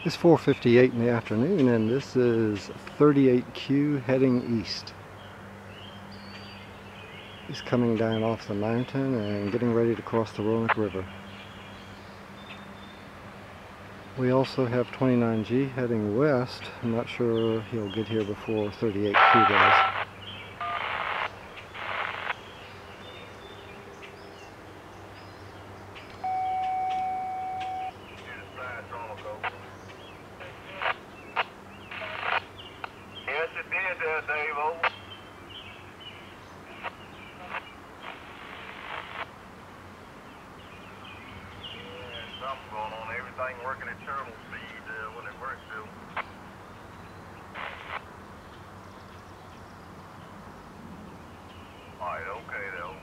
It's 4:58 in the afternoon, and this is 38Q heading east. He's coming down off the mountain and getting ready to cross the Roanoke River. We also have 29G heading west. I'm not sure he'll get here before 38Q does. Yes, it did, Dave-O. Yeah, something going on. Everything working at turtle speed when it works, too. Alright, okay, though.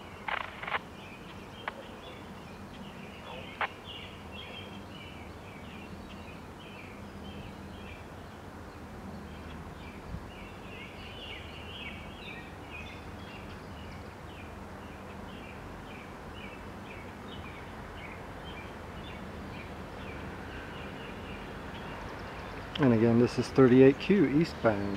And again, this is 38Q eastbound.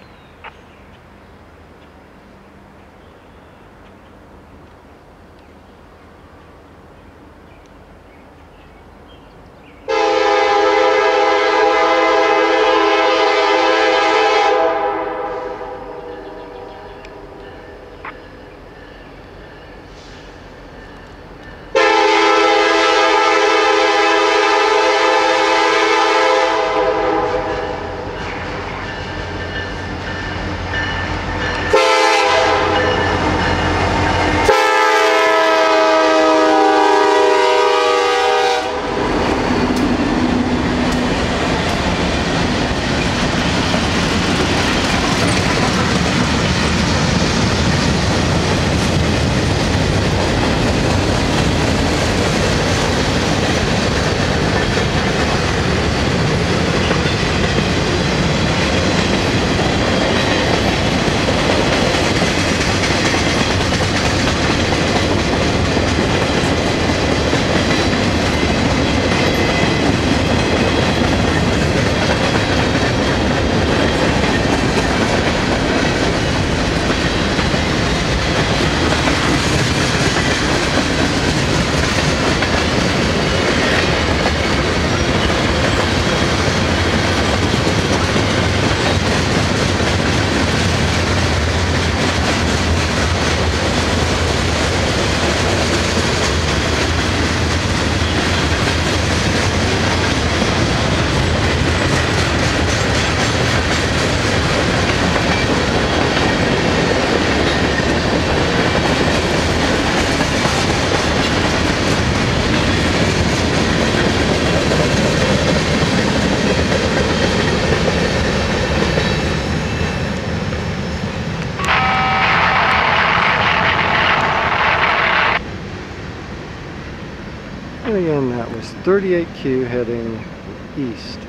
And again, that was 38Q heading east.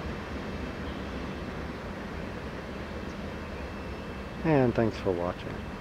And thanks for watching.